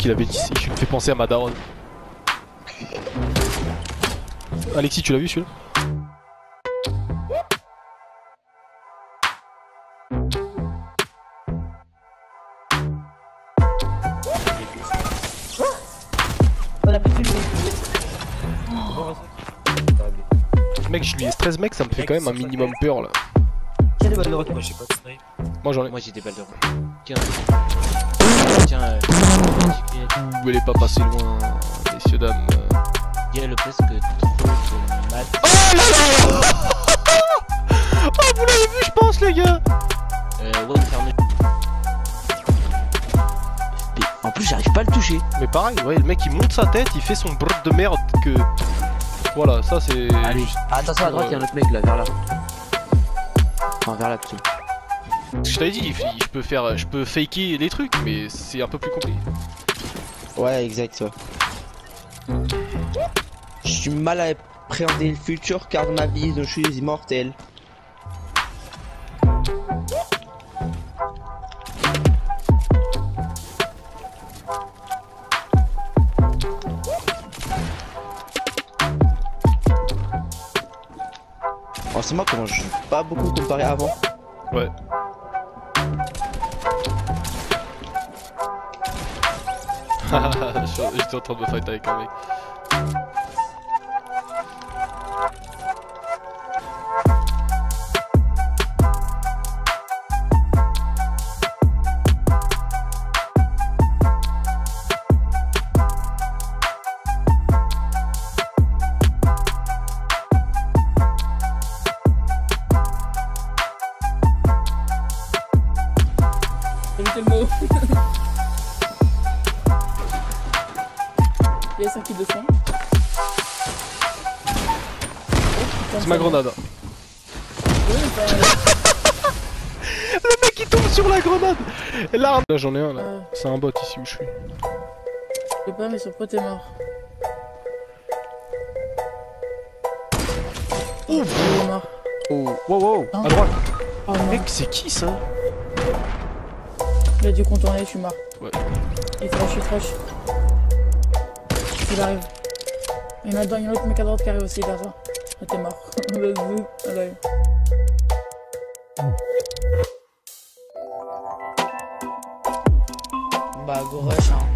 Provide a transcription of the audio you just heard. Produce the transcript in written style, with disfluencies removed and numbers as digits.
qu'il avait dit, il me fait penser à ma daronne. Alexis, tu l'as vu celui-là? Mec, je lui ai 13 mecs, ça me fait quand même un minimum peur là. Tiens des balles de rock, moi j'ai pas de snipe. Moi j'en ai. Moi j'ai des balles de rock. Tiens, Vous voulez pas passer loin, messieurs dames. il y a le presque trop de maths. Oh là là. Oh, vous l'avez vu, je pense, les gars. Ouais, fermé. En plus, j'arrive pas à le toucher. Mais pareil, ouais, le mec il monte sa tête, il fait son brut de merde que. Voilà, ça c'est. Allez, attention à droite, il y a un autre mec là, vers là. Enfin, vers là plutôt. Je t'avais dit, je peux faker les trucs, mais c'est un peu plus compliqué. Ouais, exact, ouais. Je suis mal à appréhender le futur car ma vie, je suis immortel. Oh, c'est moi comment je joue pas beaucoup comparé à avant. Ouais. J'étais en train de me fight avec un mec. Évitez le mot. Il y a ça qui descend. C'est ma grenade. Oui, Le mec il tombe sur la grenade. Là j'en ai un là. C'est un bot ici où je suis. je sais pas, mais sur quoi t'es mort? Ouf. Il est mort. Oh, wow, wow, Non. à droite. Oh non. Mec, c'est qui ça? Il a dû contourner, je suis mort. Ouais. Il trash. Il arrive. Il y en a un autre mec à droite qui arrive aussi vers toi. Ah, t'es mort. Vas-y, allez. Bah, go rush, hein.